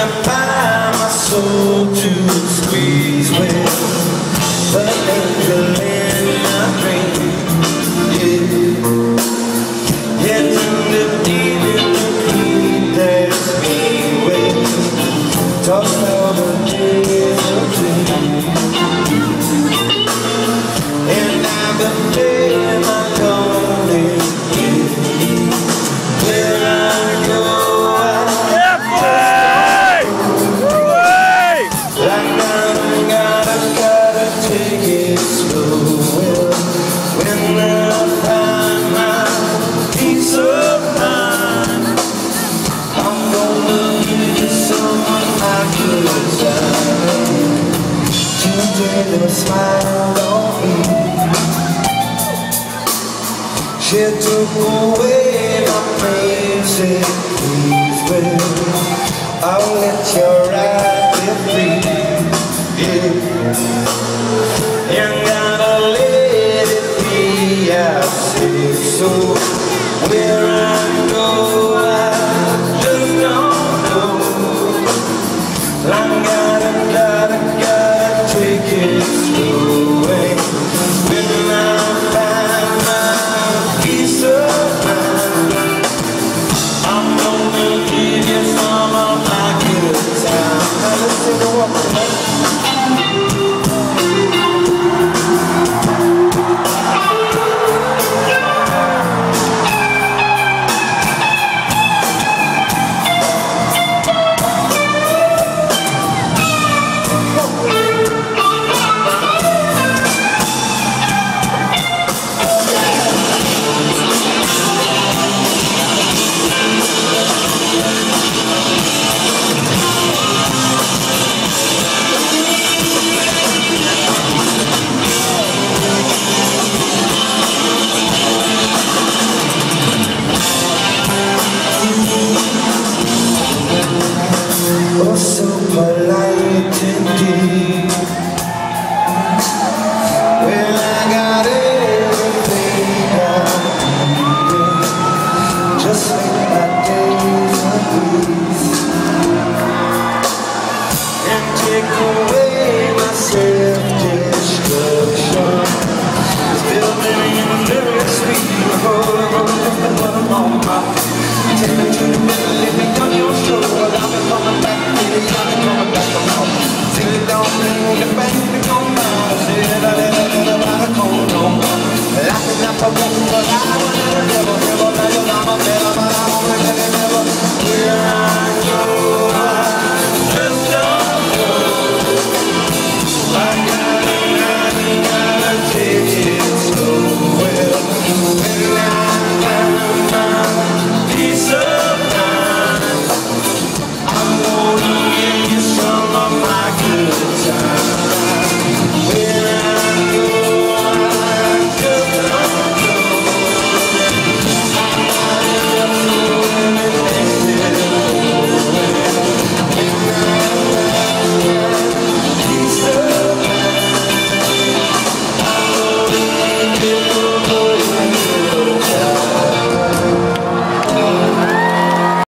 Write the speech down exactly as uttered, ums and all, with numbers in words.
find my soul to squeeze with, but angel in my dream, yeah. Yet underneath in the creed there's me with, talk about the days of dream, and I believe I'm lonely. Never smiled on me. She took away my pain, said please, well, I'll let you ride me free, yeah. You gotta let it be, I say so. Where I go, I just don't know. I gotta, gotta, gotta take it slowly. When I find my peace of mind, I'm gonna give you some of my good time. Now let's take a walk tonight. Oh, so polite indeed. Well, I got everything I need, just make my days a breeze, and take away my self-destruction. It's building in very sweet. Oh, just the one on my feet. Take me to the middle, let me on your shoulder. I'll be coming back.